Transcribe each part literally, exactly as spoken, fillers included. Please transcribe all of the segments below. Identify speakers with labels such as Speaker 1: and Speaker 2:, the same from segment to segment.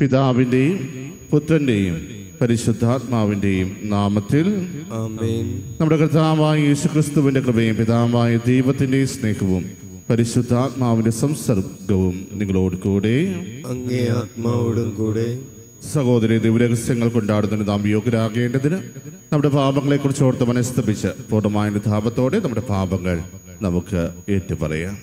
Speaker 1: പിതാവിൻ്റെയും പുത്രൻ്റെയും പരിശുദ്ധാത്മാവിൻ്റെയും നാമത്തിൽ
Speaker 2: ആമേൻ.
Speaker 1: നമ്മുടെ കർത്താവായ യേശുക്രിസ്തുവിൻ്റെ കൃപയും പിതാവായ ദൈവത്തിൻ്റെ സ്നേഹവും പരിശുദ്ധാത്മാവിൻ്റെ സംസർഗവും നിങ്ങളോട് കൂടെ
Speaker 2: അങ്ങേ ആത്മാവോടും കൂടെ.
Speaker 1: സഹോദരി, ദിവരഹസ്യങ്ങൾ കൊണ്ടാടുന്നതിന് നാം യോഗ്യരാകേണ്ടതിന് നമ്മുടെ പാപങ്ങളെക്കുറിച്ച് ഓർത്ത് മനസ്തപിച്ച് പൂർണ്ണമായ അനുതാപത്തോടെ നമ്മുടെ പാപങ്ങൾ നമുക്ക് ഏറ്റുപറയാം.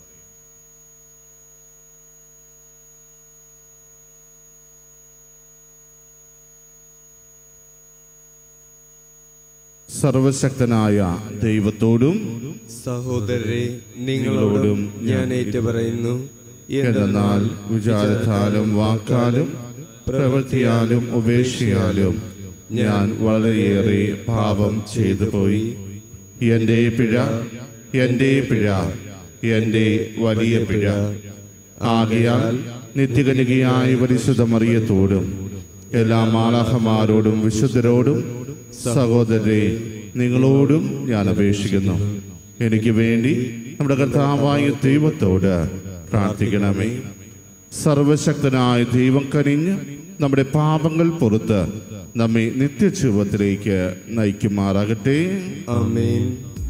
Speaker 1: സർവശക്തനായ ദൈവത്തോടും
Speaker 2: സഹോദരരെ, നിങ്ങളോടും ഞാൻ ഏറ്റുപറയുന്നു.
Speaker 1: എന്നാൽ വിചാരത്താലും വാക്കാലും പ്രവൃത്തിയാലും ഉപേക്ഷയാലും ഞാൻ വളരെയേറെ പാപം ചെയ്തു പോയി. എൻ്റെ പിഴ, എൻ്റെ പിഴ, എൻ്റെ വലിയ പിഴ. ആകയാൽ നിത്യകന്യകയായ പരിശുദ്ധ മറിയത്തോടും എല്ലാ മാലാഖമാരോടും വിശുദ്ധരോടും സഹോദരരെ, നിങ്ങളോടും ഞാൻ അപേക്ഷിക്കുന്നു, എനിക്ക് വേണ്ടി നമ്മുടെ കർത്താവായ ദൈവത്തോട് പ്രാർത്ഥിക്കണമേ. സർവശക്തനായ ദൈവം കനിഞ്ഞ് നമ്മുടെ പാപങ്ങൾ പുറത്ത് നമ്മെ നിത്യജീവിതത്തിലേക്ക് നയിക്കുമാറാകട്ടെ.
Speaker 2: ആമേൻ.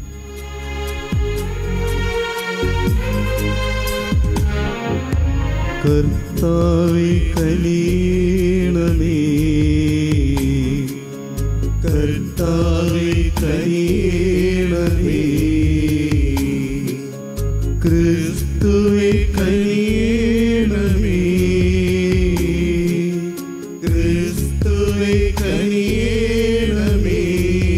Speaker 2: കർത്താവേ കനിയണമേ, കർത്താവേ കനിയണമേ, ക്രിസ്തുവേ കനിയണമേ, ക്രിസ്തുവേ കനിയണമേ,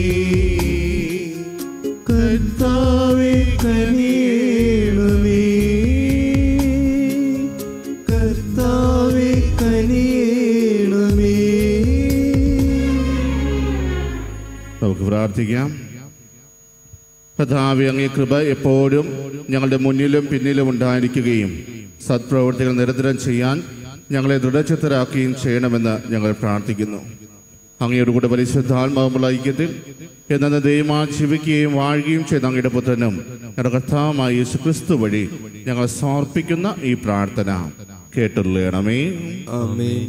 Speaker 2: കർത്താവേ കനിയണമേ, കർത്താവേ കനിയണമേ.
Speaker 1: നമുക്ക് പ്രാർത്ഥിക്കാം. കർത്താവേ, അങ്ങേ കൃപ എപ്പോഴും ഞങ്ങളുടെ മുന്നിലും പിന്നിലും ഉണ്ടായിരിക്കുകയും സത്പ്രവൃത്തികൾ നിരന്തരം ചെയ്യാൻ ഞങ്ങളെ ദൃഢചിത്തരാക്കുകയും ചെയ്യണമെന്ന് ഞങ്ങൾ പ്രാർത്ഥിക്കുന്നു. അങ്ങയുടെ കൂടെ പരിശുദ്ധാത്മാവുമുള്ള ഐക്യത്തിൽ എന്ന ദൈവമാ ജീവിക്കുകയും വാഴുകയും ചെയ്ത അങ്ങയുടെ പുത്രനും ഞങ്ങളുടെ കർത്താവുമായ യേശുക്രിസ്തു വഴി ഞങ്ങൾ സമർപ്പിക്കുന്ന ഈ പ്രാർത്ഥന കേട്ടുള്ളണമേ.
Speaker 2: ആമേൻ.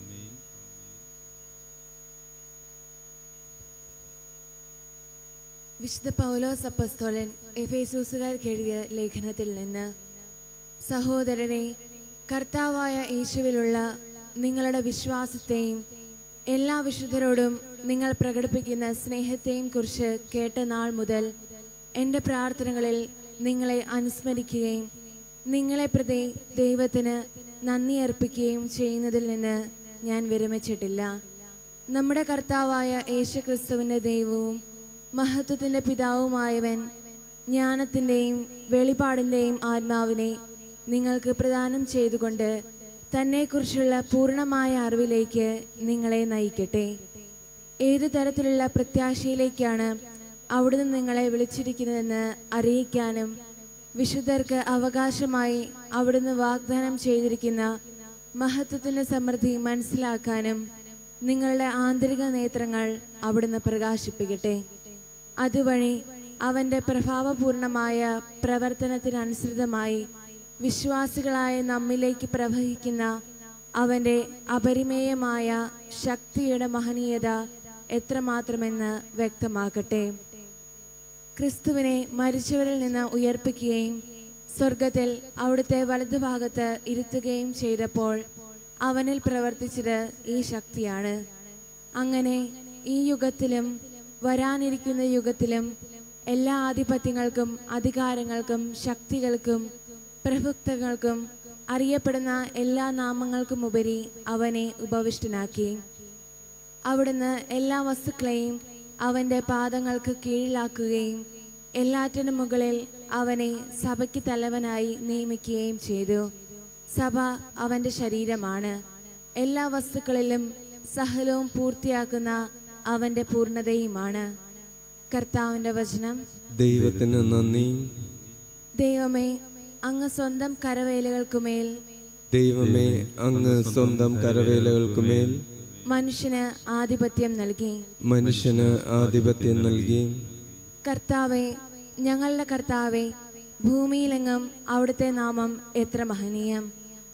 Speaker 3: വിശുദ്ധ പൗലോസ് അപ്പോസ്തലൻ എഫേസൂസുകാർക്ക് എഴുതിയ ലേഖനത്തിൽ നിന്ന്: സഹോദരരെ, കർത്താവായ യേശുവിലുള്ള നിങ്ങളുടെ വിശ്വാസത്തെയും എല്ലാ വിശുദ്ധരോടും നിങ്ങൾ പ്രകടിപ്പിക്കുന്ന സ്നേഹത്തെയും കുറിച്ച് കേട്ട നാൾ മുതൽ എൻ്റെ പ്രാർത്ഥനകളിൽ നിങ്ങളെ അനുസ്മരിക്കുകയും നിങ്ങളെ പ്രതി ദൈവത്തിന് നന്ദി അർപ്പിക്കുകയും ചെയ്യുന്നതിൽ നിന്ന് ഞാൻ വിരമിച്ചിട്ടില്ല. നമ്മുടെ കർത്താവായ യേശുക്രിസ്തുവിൻ്റെ ദൈവവും മഹത്വത്തിൻ്റെ പിതാവുമായവൻ ജ്ഞാനത്തിൻ്റെയും വെളിപാടിൻ്റെയും ആത്മാവിനെ നിങ്ങൾക്ക് പ്രദാനം ചെയ്തുകൊണ്ട് തന്നെക്കുറിച്ചുള്ള പൂർണ്ണമായ അറിവിലേക്ക് നിങ്ങളെ നയിക്കട്ടെ. ഏതു തരത്തിലുള്ള പ്രത്യാശയിലേക്കാണ് അവിടുന്ന് നിങ്ങളെ വിളിച്ചിരിക്കുന്നതെന്ന് അറിയിക്കാനും വിശുദ്ധർക്ക് അവകാശമായി അവിടുന്ന് വാഗ്ദാനം ചെയ്തിരിക്കുന്ന മഹത്വത്തിൻ്റെ സമൃദ്ധി മനസ്സിലാക്കാനും നിങ്ങളുടെ ആന്തരിക നേത്രങ്ങൾ അവിടുന്ന് പ്രകാശിപ്പിക്കട്ടെ. അതുവഴി അവൻ്റെ പ്രഭാവപൂർണമായ പ്രവർത്തനത്തിനനുസൃതമായി വിശ്വാസികളായ നമ്മിലേക്ക് പ്രവഹിക്കുന്ന അവൻ്റെ അപരിമേയമായ ശക്തിയുടെ മഹനീയത എത്രമാത്രമെന്ന് വ്യക്തമാക്കട്ടെ. ക്രിസ്തുവിനെ മരിച്ചവരിൽ നിന്ന് ഉയർപ്പിക്കുകയും സ്വർഗത്തിൽ അവിടുത്തെ വലതുഭാഗത്ത് ഇരുത്തുകയും ചെയ്തപ്പോൾ അവനിൽ പ്രവർത്തിച്ചത് ഈ ശക്തിയാണ്. അങ്ങനെ ഈ യുഗത്തിലും വരാനിരിക്കുന്ന യുഗത്തിലും എല്ലാ ആധിപത്യങ്ങൾക്കും അധികാരങ്ങൾക്കും ശക്തികൾക്കും പ്രഭുത്വങ്ങൾക്കും അറിയപ്പെടുന്ന എല്ലാ നാമങ്ങൾക്കുമുപരി അവനെ ഉപവിഷ്ടനാക്കി. അവിടുന്ന് എല്ലാ വസ്തുക്കളെയും അവൻ്റെ പാദങ്ങൾക്ക് കീഴിലാക്കുകയും എല്ലാറ്റിനും മുകളിൽ അവനെ സഭയ്ക്ക് തലവനായി നിയമിക്കുകയും ചെയ്തു. സഭ അവൻ്റെ ശരീരമാണ്. എല്ലാ വസ്തുക്കളിലും സഹലവും പൂർത്തിയാക്കുന്ന അവൻ്റെ പൂർണ്ണതയുമാണ്. കർത്താവിൻ്റെ വചനം.
Speaker 2: ദൈവത്തിന് നന്ദി.
Speaker 3: ദൈവമേ, അങ്ങ് സ്വന്തം കരവേലകൾക്കുമേൽ
Speaker 2: ദൈവമേ അങ്ങ് സ്വന്തം കരവേലകൾക്കുമേൽ
Speaker 3: മനുഷ്യന് ആധിപത്യം നൽകി.
Speaker 2: മനുഷ്യന് ആധിപത്യം നൽകി.
Speaker 3: കർത്താവേ, ഞങ്ങളുടെ കർത്താവേ, ഭൂമിയിലെങ്ങും അവിടുത്തെ നാമം എത്ര മഹനീയം.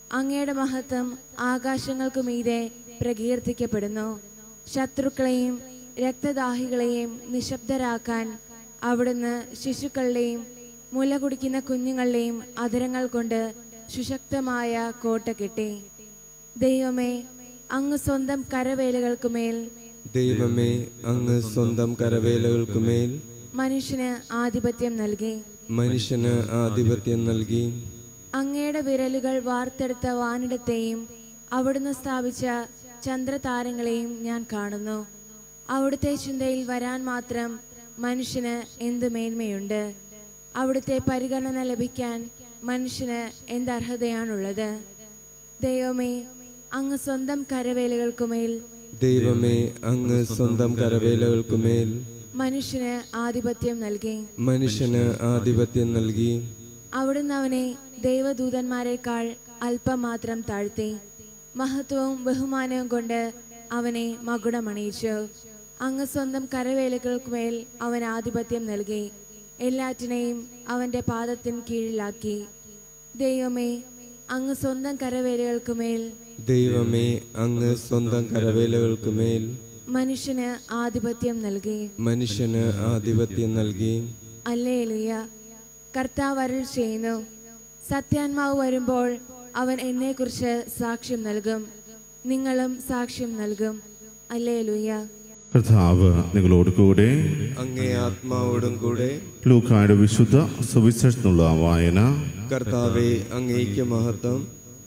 Speaker 3: അങ്ങയുടെ മഹത്വം ആകാശങ്ങൾക്കു മീതെ പ്രകീർത്തിക്കപ്പെടുന്നു. ശത്രുക്കളെയും രക്തദാഹികളെയും നിശബ്ദരാക്കാൻ അവിടുന്ന് ശിശുക്കളുടെയും മുല കുടിക്കുന്ന കുഞ്ഞുങ്ങളുടെയും അധരങ്ങൾ കൊണ്ട് സുശക്തമായ കോട്ട കെട്ടി. ദൈവമേ, അങ്ങ് സ്വന്തം കരവേലകൾക്കുമേൽ
Speaker 2: ദൈവമേ, അങ്ങ് സ്വന്തം കരവേലകൾക്കുമേൽ
Speaker 3: മനുഷ്യന് ആധിപത്യം നൽകി.
Speaker 2: മനുഷ്യന് ആധിപത്യം നൽകി.
Speaker 3: അങ്ങയുടെ വിരലുകൾ വാർത്തെടുത്ത വാനിടത്തെയും അവിടുന്ന് സ്ഥാപിച്ച ചന്ദ്രതാരങ്ങളെയും ഞാൻ കാണുന്നു. അവിടുത്തെ ചിന്തയിൽ വരാൻ മാത്രം മനുഷ്യന് എന്ത് മേന്മയുണ്ട്? അവിടുത്തെ പരിഗണന ലഭിക്കാൻ മനുഷ്യന് എന്തർഹതയാണുള്ളത്? ദൈവമേ, അങ്ങ് സ്വന്തം കരവേലകൾക്കുമേൽ
Speaker 2: ദൈവമേ, അങ്ങ് സ്വന്തം കരവേലകൾക്കുമേൽ
Speaker 3: മനുഷ്യന് ആധിപത്യം നൽകി.
Speaker 2: മനുഷ്യന് ആധിപത്യം നൽകി.
Speaker 3: അവിടുന്ന് അവനെ ദൈവദൂതന്മാരെക്കാൾ അല്പം മാത്രം താഴ്ത്തി. മഹത്വവും ബഹുമാനവും കൊണ്ട് അവനെ മകുടമണിയിച്ചു. അങ്ങ് സ്വന്തം കരവേലകൾക്കുമേൽ അവൻ ആധിപത്യം നൽകി. എല്ലാറ്റിനെയും അവന്റെ പാദത്തിന് കീഴിലാക്കി. ദൈവമേ, അങ്ങ് സ്വന്തം കരവേലകൾക്കുമേൽ
Speaker 2: ദൈവമേ, അങ്ങ് സ്വന്തം കരവേലകൾക്കുമേൽ
Speaker 3: മനുഷ്യന് ആധിപത്യം നൽകി.
Speaker 2: മനുഷ്യന് ആധിപത്യം നൽകി.
Speaker 3: ഹല്ലേലൂയ. കർത്താവ് അരുൾ ചെയ്യുന്നു, സത്യാത്മാവ് വരുമ്പോൾ അവൻ എന്നെക്കുറിച്ച് സാക്ഷ്യം നൽകും. നിങ്ങളും സാക്ഷ്യം നൽകും. ഹല്ലേലൂയ.
Speaker 1: കർത്താവ് നിങ്ങളോട് കൂടെ.
Speaker 2: അങ്ങേ ആത്മാവോടും കൂടെ.
Speaker 1: ലൂക്കായുടെ വിശുദ്ധ സുവിശേഷത്തിനുള്ള വായന.
Speaker 2: കർത്താവേ, അങ്ങേക്ക് മഹത്വം.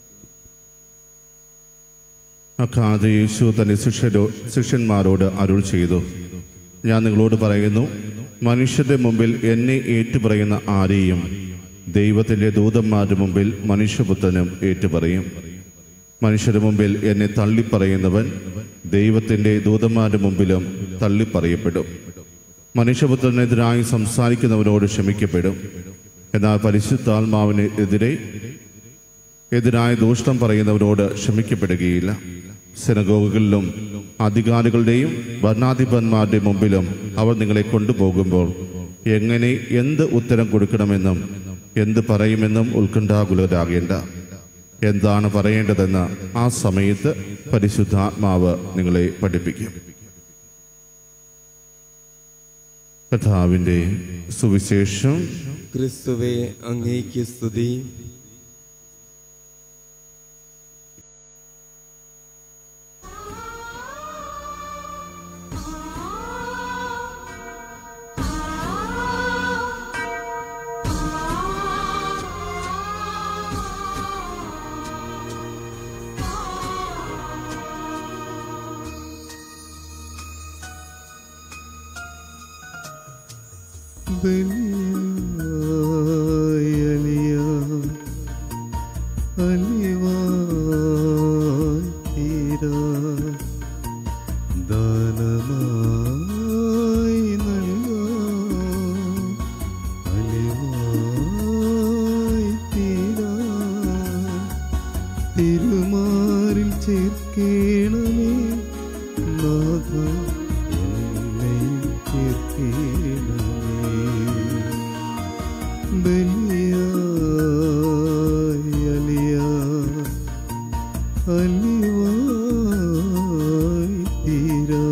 Speaker 1: അക്കാതെ യേശു തന്റെ ശിഷ്യരോ ശിഷ്യന്മാരോട് അരുൾ ചെയ്തു, ഞാൻ നിങ്ങളോട് പറയുന്നു, മനുഷ്യരുടെ മുമ്പിൽ എന്നെ ഏറ്റുപറയുന്ന ആരെയും ദൈവത്തിൻ്റെ ദൂതന്മാരുടെ മുമ്പിൽ മനുഷ്യപുത്രനും ഏറ്റുപറയും. മനുഷ്യരുടെ മുമ്പിൽ എന്നെ തള്ളിപ്പറയുന്നവൻ ദൈവത്തിൻ്റെ ദൂതന്മാരുടെ മുമ്പിലും തള്ളിപ്പറയപ്പെടും. മനുഷ്യപുത്രനെതിരായി സംസാരിക്കുന്നവനോട് ക്ഷമിക്കപ്പെടും. എന്നാൽ പരിശുദ്ധാത്മാവിന് എതിരെ എതിരായ ദൂഷണം പറയുന്നവനോട് ക്ഷമിക്കപ്പെടുകയില്ല. സിനഗോഗുകളിലും അധികാരികളുടെയും ഭരണാധിപന്മാരുടെയും മുമ്പിലും അവർ നിങ്ങളെ കൊണ്ടുപോകുമ്പോൾ എങ്ങനെ എന്ത് ഉത്തരം കൊടുക്കണമെന്നും എന്ത് പറയുമെന്നും ഉത്കണ്ഠാകുലരാകേണ്ട. എന്താണ് പറയേണ്ടതെന്ന് ആ സമയത്ത് പരിശുദ്ധാത്മാവ് നിങ്ങളെ പഠിപ്പിക്കും. കർത്താവിൻ്റെ സുവിശേഷം.
Speaker 2: ക്രിസ്തുവേ, അങ്ങേക്ക് സ്തുതി. തിരുമാറിൽ ചേർക്കേണമേ നാഥ, എന്നെയും ചേർക്കേണമേ. ബലിയായി അലിയായി അലിവായി തീരാ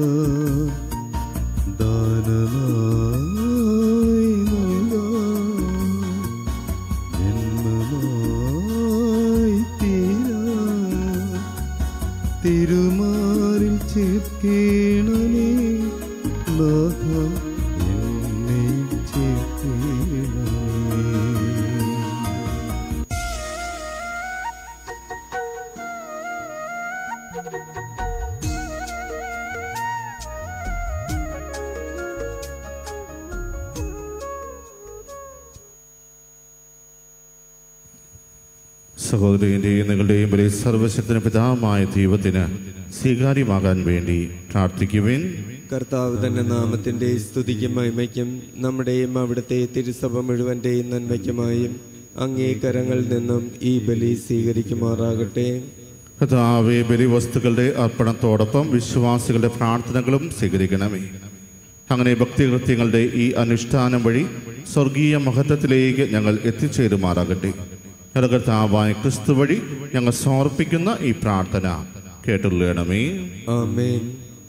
Speaker 2: ദാനമായി നൽകാം ജന്മമായി തീരാ തിരുമാറിൽ ചേർക്കേണമേ നാഥ, എന്നെ ചേർക്കേണമേ.
Speaker 1: സഹോദരന്റെയും നിങ്ങളുടെയും വലിയ സർവശക്തന് പിതാവുമായ ദൈവത്തിന് സ്വീകാര്യമാകാൻ വേണ്ടി പ്രാർത്ഥിക്കുവിൻ.
Speaker 2: കർത്താവ് തന്റെ നാമത്തിന്റെ സ്തുതിക്കും മഹിമയ്ക്കും നമ്മുടെയും അവിടുത്തെ തിരുസഭ മുഴുവന്റെയും നന്മയ്ക്കുമായും അങ്ങേ കരങ്ങളിൽ നിന്നും ഈ ബലി സ്വീകരിക്കുമാറാകട്ടെ.
Speaker 1: കർത്താവേ, ബലിവസ്തുക്കളുടെ അർപ്പണത്തോടൊപ്പം വിശ്വാസികളുടെ പ്രാർത്ഥനകളും സ്വീകരിക്കണമേ. അങ്ങനെ ഭക്തികൃത്യങ്ങളുടെ ഈ അനുഷ്ഠാനം വഴി സ്വർഗീയ മഹത്വത്തിലേക്ക് ഞങ്ങൾ എത്തിച്ചേരുമാറാകട്ടെ. ഞങ്ങളുടെ കർത്താവായ ക്രിസ്തു വഴി ഞങ്ങൾ സമർപ്പിക്കുന്ന ഈ പ്രാർത്ഥന കേട്ടുള്ളണമേ.
Speaker 2: ആമേൻ.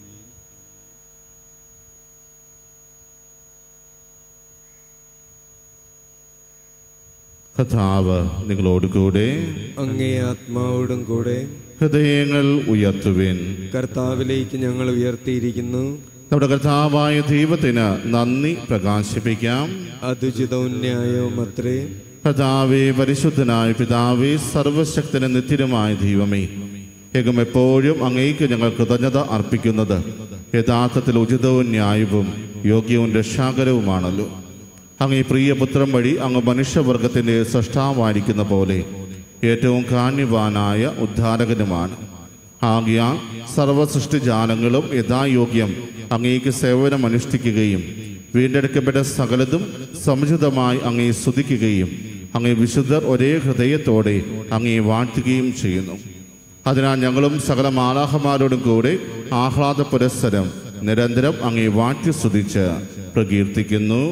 Speaker 1: കർത്താവ് നിങ്ങളോടുകൂടെ,
Speaker 2: അങ്ങേ ആത്മാവോടും കൂടെ.
Speaker 1: ഹൃദയങ്ങൾ ഉയർത്തുവിൻ.
Speaker 2: കർത്താവിലേക്ക് ഞങ്ങൾ ഉയർത്തിയിരിക്കുന്നു.
Speaker 1: നമ്മുടെ കർത്താവായ ദൈവത്തിന് നന്ദി പ്രകാശിപ്പിക്കാം.
Speaker 2: അതുചിതവും ന്യായവും അത്രേ.
Speaker 1: കർത്താവേ, പരിശുദ്ധനായ പിതാവേ, സർവശക്തന് നിത്യനുമായ ദൈവമേ, ഏകം എപ്പോഴും അങ്ങേക്ക് ഞങ്ങൾ കൃതജ്ഞത അർപ്പിക്കുന്നത് യഥാർത്ഥത്തിൽ ഉചിതവും ന്യായവും യോഗ്യവും രക്ഷാകരവുമാണല്ലോ. അങ്ങേ പ്രിയപുത്രം വഴി അങ്ങ് മനുഷ്യവർഗത്തിൻ്റെ സൃഷ്ടാവായിരിക്കുന്ന പോലെ ഏറ്റവും കാണ്യവാനായ ഉദ്ധാരകനുമാണ്. ആകയാൽ സർവസൃഷ്ടിജാലങ്ങളും യഥായോഗ്യം അങ്ങേക്ക് സേവനം അനുഷ്ഠിക്കുകയും വീണ്ടെടുക്കപ്പെട്ട സകലതും സമുചിതമായി അങ്ങേ സ്തുതിക്കുകയും അങ്ങേ വിശുദ്ധർ ഒരേ ഹൃദയത്തോടെ അങ്ങേ വാഴ്ത്തുകയും ചെയ്യുന്നു. അതിനാൽ ഞങ്ങളും സകല മാലാഖമാരോടും കൂടെ ആഹ്ലാദ പുരസ്സരം നിരന്തരം അങ്ങേ വാഴ്ത്തി സ്തുതിച്ച് പ്രകീർത്തിക്കുന്നു.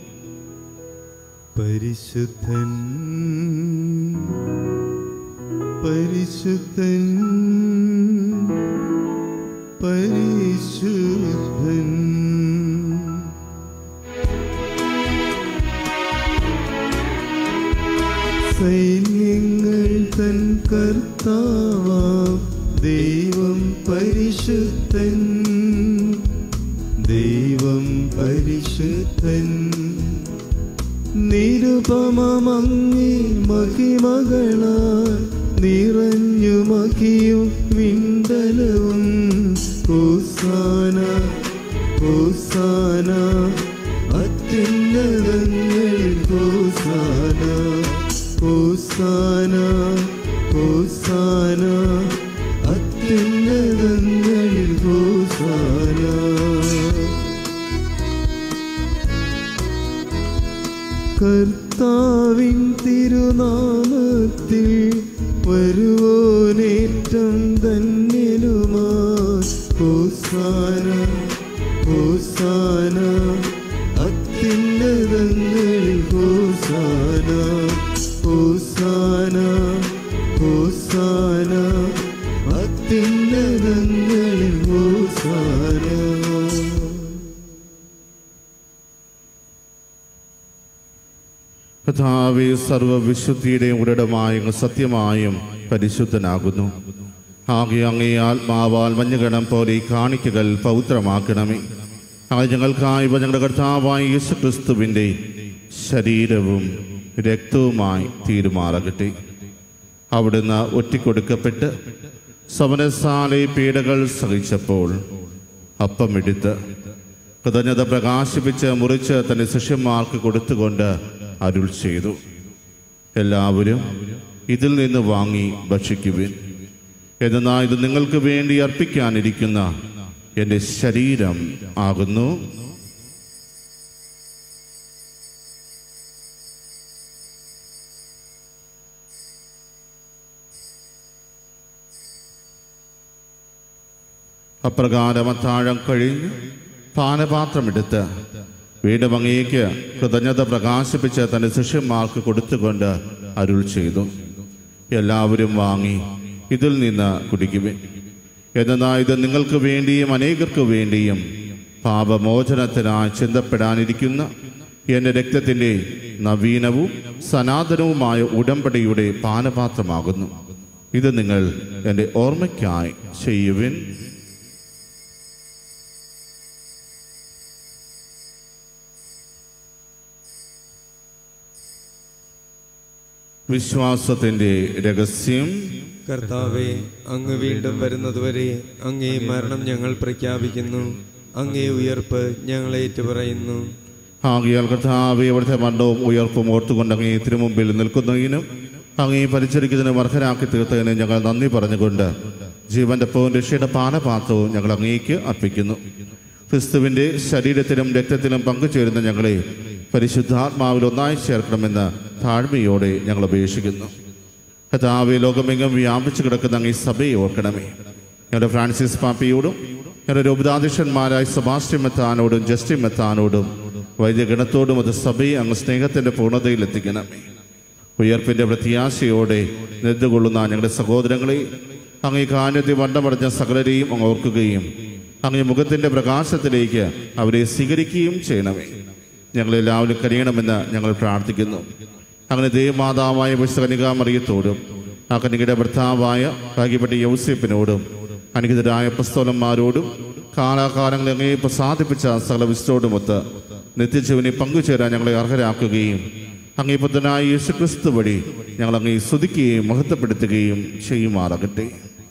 Speaker 4: പരിശുദ്ധൻ പരിശുദ്ധൻ പരിശുദ്ധൻ സൈന്യങ്ങൾ തൻ കർത്താവാം ദൈവം പരിശുദ്ധൻ, ദൈവം പരിശുദ്ധൻ. നിരുപമമങ്ങി മഹിമകളാൽ നിറഞ്ഞു മഹിയും വിണ്ടലവും. ഹോസാന ഹോസാന അത്യുന്നതങ്ങളിൽ ഹോസാന, ഹോസാന ഹോസാന അത്യുന്നതങ്ങളിൽ ഹോസാന. കർത്താവിൻ തിരുനാമത്തിൽ വരുവോനേറ്റം ധന്യനുമാ. ഹോസാന ഹോസാന അത്യുന്നതങ്ങളിൽ ഹോസാന, ഹോസാന ഹോസാന അത്യുന്നതങ്ങളിൽ ഹോസാന.
Speaker 1: കർത്താവേ, സർവവിശുദ്ധിയുടെയും ഉടടമായ സത്യമായും പരിശുദ്ധനാകുന്നു. ആകെ അങ്ങേ ആത്മാവാൽ മഞ്ഞുകണം പോലെ ഈ കാണിക്കകൾ പൗത്രമാക്കണമേ. അങ്ങനെ ഞങ്ങൾക്കായി ഞങ്ങളുടെ കർത്താവായ യേശു ക്രിസ്തുവിൻ്റെ ശരീരവും രക്തവുമായി തീരുമാറാകട്ടെ. അവിടുന്ന് ഒറ്റിക്കൊടുക്കപ്പെട്ട് സമരസാലെ പീഡകൾ സഹിച്ചപ്പോൾ അപ്പമെടുത്ത് കൃതജ്ഞത പ്രകാശിപ്പിച്ച് മുറിച്ച് തന്റെ ശിഷ്യന്മാർക്ക് കൊടുത്തുകൊണ്ട് അരുൾ ചെയ്തു, എല്ലാവരും ഇതിൽ നിന്ന് വാങ്ങി ഭക്ഷിക്കുവിൻ. എന്നാൽ ഇത് നിങ്ങൾക്ക് വേണ്ടി അർപ്പിക്കാനിരിക്കുന്ന എൻ്റെ ശരീരം ആകുന്നു. അപ്രകാരം അത്താഴം കഴിഞ്ഞ് പാനപാത്രമെടുത്ത് വീണ്ടും അങ്ങേക്ക് കൃതജ്ഞത പ്രകാശിപ്പിച്ച് തന്റെ ശിഷ്യന്മാർക്ക് കൊടുത്തുകൊണ്ട് അരുൾ ചെയ്തു, എല്ലാവരും വാങ്ങി ഇതിൽ നിന്ന് കുടിക്കുവിൻ. എന്നാൽ ഇത് നിങ്ങൾക്ക് വേണ്ടിയും അനേകർക്ക് വേണ്ടിയും പാപമോചനത്തിനായി ചിന്തപ്പെടാനിരിക്കുന്ന എൻ്റെ രക്തത്തിൻ്റെ നവീനവും സനാതനവുമായ ഉടമ്പടിയുടെ പാനപാത്രമാകുന്നു. ഇത് നിങ്ങൾ എൻ്റെ ഓർമ്മയ്ക്കായി ചെയ്യുവിൻ. വിശ്വാസത്തിന്റെ രഹസ്യം.
Speaker 2: കർത്താവേ, അങ്ങ് വീണ്ടും വരുന്നതുവരെ അങ്ങേ മരണം ഞങ്ങൾ പ്രഖ്യാപിക്കുന്നു, അങ്ങേ ഉയർപ്പ് ഞങ്ങൾ ഏറ്റുപറയുന്നു.
Speaker 1: ആകയാൽ കർത്താവേ, അവിടുത്തെ മരണവും ഉയർപ്പും ഓർത്തുകൊണ്ട് അങ്ങേ തിരുമുമ്പിൽ നിൽക്കുന്നതിനും അങ്ങേ പരിചരിക്കുന്നതിനും അർഹരാക്കി തീർത്തതിനും ഞങ്ങൾ നന്ദി പറഞ്ഞുകൊണ്ട് ജീവന്റെ പവും രക്ഷയുടെ പാനപാത്രവും ഞങ്ങൾ അങ്ങേക്ക് അർപ്പിക്കുന്നു. ക്രിസ്തുവിന്റെ ശരീരത്തിലും രക്തത്തിലും പങ്കുചേരുന്ന ഞങ്ങളെ പരിശുദ്ധാത്മാവിൽ ഒന്നായി ചേർക്കണമെന്ന് താഴ്മയോടെ ഞങ്ങൾ അപേക്ഷിക്കുന്നു. കർത്താവേ, ലോകമെങ്ങും വ്യാപിച്ചു കിടക്കുന്ന അങ്ങ് ഈ സഭയെ ഓർക്കണമേ. ഞങ്ങളുടെ ഫ്രാൻസിസ് പാപ്പയോടും ഞങ്ങളുടെ രൂപതാധ്യക്ഷന്മാരായ സെബാസ്റ്റ്യൻ മെത്താനോടും ജസ്റ്റിൻ മെത്താനോടും വൈദ്യഗണത്തോടും അത് സഭയെ അങ്ങ് സ്നേഹത്തിന്റെ പൂർണ്ണതയിൽ എത്തിക്കണമേ. ഉയർപ്പിൻ്റെ പ്രത്യാശയോടെ നിന്നുകൊള്ളുന്ന ഞങ്ങളുടെ സഹോദരങ്ങളെ അങ്ങേ കാന്യത്തെ വണ്ണമടഞ്ഞ സകലരെയും അങ്ങ് ഓർക്കുകയും അങ്ങേ മുഖത്തിൻ്റെ പ്രകാശത്തിലേക്ക് അവരെ സ്വീകരിക്കുകയും ചെയ്യണമേ. ഞങ്ങളെല്ലാവരും കനിയണമെന്ന് ഞങ്ങൾ പ്രാർത്ഥിക്കുന്നു. അങ്ങനെ ദേവമാതാവായ വിശുദ്ധ കന്യകാമറിയത്തോടും ആ കന്യകയുടെ ഭർത്താവായ ഭാഗ്യപ്പെട്ട യൗസേപ്പിനോടും അനുഗ്രഹീതരായ അപ്പോസ്തലന്മാരോടും കാലാകാലങ്ങളെ അങ്ങേ പ്രസാദിപ്പിച്ച സകല വിശുദ്ധരോടുമൊത്ത് നിത്യജീവനെ പങ്കുചേരാൻ ഞങ്ങളെ അർഹരാക്കുകയും അങ്ങേ പുത്രനായ യേശുക്രിസ്തു വഴി ഞങ്ങൾ അങ്ങേ സ്തുതിക്കുകയും മഹത്വപ്പെടുത്തുകയും ചെയ്യുമാറാകട്ടെ.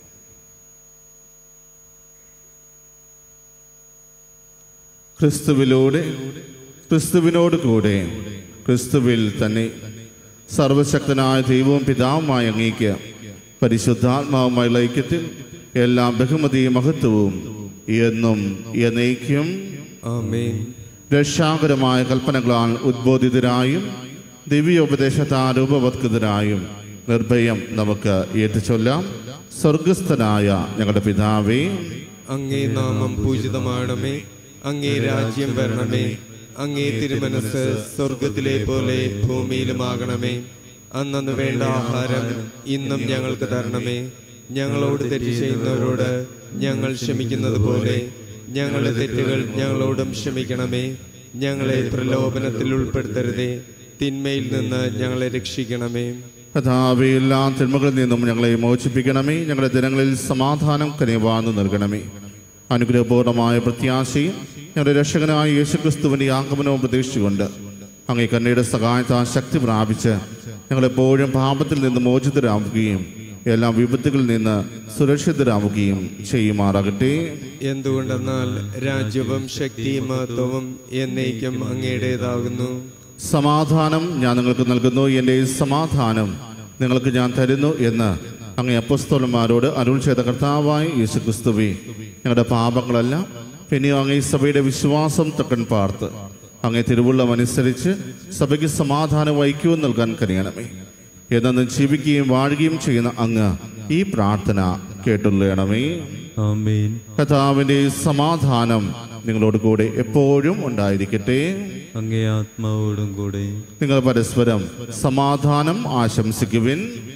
Speaker 1: ക്രിസ്തുവിലൂടെ ക്രിസ്തുവിനോട് കൂടെ ക്രിസ്തുവിൽ തന്നെ സർവശക്തനായ ദൈവവും പിതാവുമായ അങ്ങേക്ക് പരിശുദ്ധാത്മാവുമായുള്ള ഐക്യത്തിൽ എല്ലാ ബഹുമതിയും മഹത്വവും എന്നും എന്നേക്കും
Speaker 2: ആമേൻ.
Speaker 1: രക്ഷാകരമായ കൽപ്പനകളാൽ ഉദ്ബോധിതരായും ദിവ്യോപദേശത്താൽ രൂപവത്കൃതരായും നിർഭയം നമുക്ക് ഏറ്റുചൊല്ലാം. സ്വർഗസ്ഥനായ ഞങ്ങളുടെ പിതാവേ,
Speaker 2: അങ്ങേ നാമം പൂജിതമാണമേ. അങ്ങേ രാജ്യം വരണമേ. അങ്ങേ തിരുമനസ് സ്വർഗത്തിലെ പോലെ ഭൂമിയിലുമാകണമേ. അന്നു വേണ്ട ആഹാരം ഇന്നും ഞങ്ങൾക്ക് തരണമേ. ഞങ്ങളോട് തെറ്റ് ചെയ്യുന്നവരോട് ഞങ്ങൾ ക്ഷമിക്കുന്നത് പോലെ ഞങ്ങളുടെ തെറ്റുകൾ ഞങ്ങളോടും ക്ഷമിക്കണമേ. ഞങ്ങളെ പ്രലോഭനത്തിൽ ഉൾപ്പെടുത്തരുതേ, തിന്മയിൽ നിന്ന് ഞങ്ങളെ രക്ഷിക്കണമേ.
Speaker 1: കഥാവേ, എല്ലാ തിന്മകളിൽ നിന്നും ഞങ്ങളെ മോചിപ്പിക്കണമേ. ഞങ്ങളുടെ ദിനങ്ങളിൽ സമാധാനം കനിവാർന്നു നൽകണമേ. അനുഗ്രഹപൂർണമായ പ്രത്യാശയും ഞങ്ങളുടെ രക്ഷകനായ യേശുക്രിസ്തുവിന്റെ ആഗമനവും പ്രതീക്ഷിച്ചുകൊണ്ട് അങ്ങേ കരുണയുടെ സഹായത്താൽ ശക്തി പ്രാപിച്ച് ഞങ്ങളെപ്പോഴും പാപത്തിൽ നിന്ന് മോചിതരാവുകയും എല്ലാ വിപത്തുകളിൽ നിന്ന് സുരക്ഷിതരാവുകയും ചെയ്യുമാറാകട്ടെ.
Speaker 2: എന്തുകൊണ്ടെന്നാൽ രാജ്യവും ശക്തിയും മഹത്വവും എന്നേക്കും അങ്ങയുടേതാകുന്നു.
Speaker 1: സമാധാനം ഞാൻ നിങ്ങൾക്ക് നൽകുന്നു, എൻ്റെ സമാധാനം നിങ്ങൾക്ക് ഞാൻ തരുന്നു എന്ന് അങ്ങേ അപ്പോസ്തലന്മാരോട് അരുൾ ചെയ്ത കർത്താവായ യേശുക്രിസ്തുവേ, ഞങ്ങളുടെ പാപങ്ങളെല്ലാം പിന്നെയും അങ്ങേ സഭയുടെ വിശ്വാസം തക്കൻ പാർത്ത് അങ്ങേ തിരുവുള്ളം അനുസരിച്ച് സഭയ്ക്ക് സമാധാനം ഐക്യവും നൽകാൻ കഴിയണമേ. എന്നും ജീവിക്കുകയും വാഴുകയും ചെയ്യുന്ന അങ്ങ് ഈ പ്രാർത്ഥന കേട്ടുള്ളണമേ.
Speaker 4: ആമേൻ.
Speaker 1: കർത്താവിന്റെ സമാധാനം നിങ്ങളോട് കൂടെ എപ്പോഴും ഉണ്ടായിരിക്കട്ടെ.
Speaker 4: അങ്ങേ ആത്മാവോടും കൂടെ.
Speaker 1: നിങ്ങൾ പരസ്പരം സമാധാനം ആശംസിക്കുവിൻ.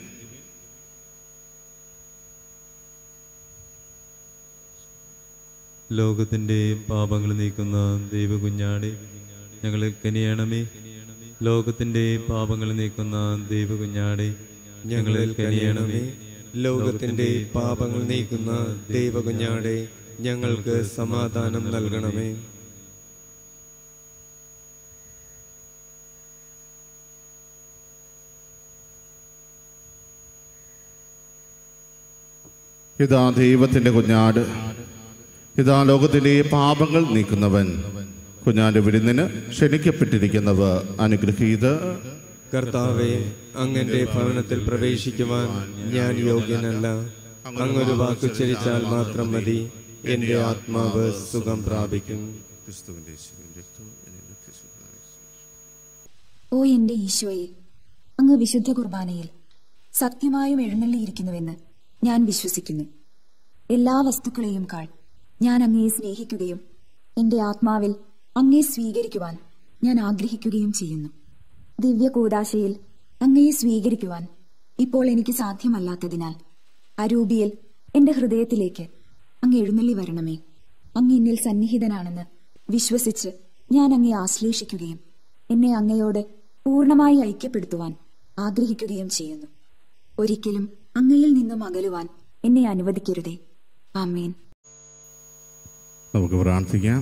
Speaker 4: ലോകത്തിന്റെ പാപങ്ങൾ നീക്കുന്ന ദൈവകുഞ്ഞാടെ ഞങ്ങളെ കനിയണമേ. ലോകത്തിന്റെ പാപങ്ങൾ നീക്കുന്ന ദൈവകുഞ്ഞാടെ
Speaker 2: ഞങ്ങളെ കനിയണമേ. ലോകത്തിന്റെ പാപങ്ങൾ നീക്കുന്ന ദൈവകുഞ്ഞാടെ ഞങ്ങൾക്ക് സമാധാനം നൽകണമേ.
Speaker 1: ഇതാ ദൈവത്തിന്റെ കുഞ്ഞാട്, ഇതാ ലോകത്തിലെ പാപങ്ങൾ നീക്കുന്നവൻ. കുഞ്ഞാന്റെ വിരുന്നിന് ക്ഷണിക്കപ്പെട്ടിരിക്കുന്നവർ അനുഗ്രഹീത.
Speaker 2: കർത്താവേ, അങ്ങന്റെ ഭവനത്തിൽ പ്രവേശിക്കുവാൻ ഞാൻ യോഗ്യനല്ല. അങ്ങൊരു വാക്കുച്ചരിച്ചാൽ മാത്രം മതി, എന്റെ ആത്മാവ് സുഖം പ്രാപിക്കും.
Speaker 5: ഓ എന്റെ ഈശോയെ, അങ്ങ് വിശുദ്ധ കുർബാനയിൽ സത്യമായും എഴുന്നള്ളിയിരിക്കുന്നുവെന്ന് ഞാൻ വിശ്വസിക്കുന്നു. എല്ലാ വസ്തുക്കളെയും കാൾ ഞാൻ അങ്ങയെ സ്നേഹിക്കുകയും എന്റെ ആത്മാവിൽ അങ്ങയെ സ്വീകരിക്കുവാൻ ഞാൻ ആഗ്രഹിക്കുകയും ചെയ്യുന്നു. ദിവ്യ കൂദാശയിൽ അങ്ങയെ സ്വീകരിക്കുവാൻ ഇപ്പോൾ എനിക്ക് സാധ്യമല്ലാത്തതിനാൽ അരൂപിയിൽ എന്റെ ഹൃദയത്തിലേക്ക് അങ്ങ് എഴുന്നള്ളി വരണമേ. അങ്ങ് എന്നിൽ സന്നിഹിതനാണെന്ന് വിശ്വസിച്ച് ഞാൻ അങ്ങയെ ആശ്ലേഷിക്കുകയും എന്നെ അങ്ങയോട് പൂർണ്ണമായി ഐക്യപ്പെടുത്തുവാൻ ആഗ്രഹിക്കുകയും ചെയ്യുന്നു. ഒരിക്കലും അങ്ങയിൽ നിന്നും അകലുവാൻ എന്നെ അനുവദിക്കരുതേ. ആമേൻ.
Speaker 1: നമുക്ക് പ്രാർത്ഥിക്കാം.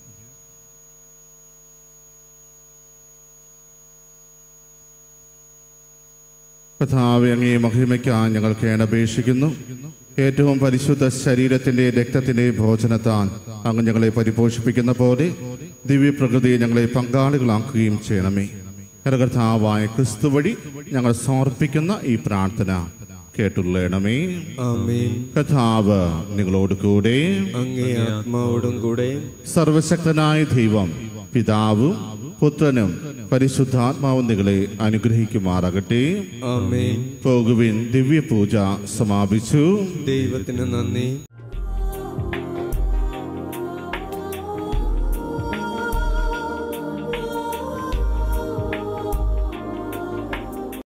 Speaker 1: കർത്താവേ, അങ്ങേ മഹിമയ്ക്കായി ഞങ്ങൾ കേണപേക്ഷിക്കുന്നു. ഏറ്റവും പരിശുദ്ധ ശരീരത്തിന്റെ രക്തത്തിന്റെ ഭോജനത്താൽ അങ്ങ് ഞങ്ങളെ പരിപോഷിപ്പിക്കുന്ന പോലെ ദിവ്യപ്രകൃതിയെ ഞങ്ങളെ പങ്കാളികളാക്കുകയും ചെയ്യണമേ. കർത്താവായ ക്രിസ്തു വഴി ഞങ്ങൾ സമർപ്പിക്കുന്ന ഈ പ്രാർത്ഥന കേട്ടുള്ളണമേ.
Speaker 2: ആമേൻ.
Speaker 1: കർത്താവ് നിങ്ങളോട് കൂടെ.
Speaker 2: അങ്ങേ ആത്മാവോടും കൂടെ.
Speaker 1: സർവശക്തനായ ദൈവം പിതാവും പുത്രനും പരിശുദ്ധാത്മാവും നിങ്ങളെ അനുഗ്രഹിക്കുമാറാകട്ടെ.
Speaker 2: ആമേൻ.
Speaker 1: പോകുവിൻ, ദിവ്യ പൂജ സമാപിച്ചു.
Speaker 2: ദൈവത്തിന് നന്ദി.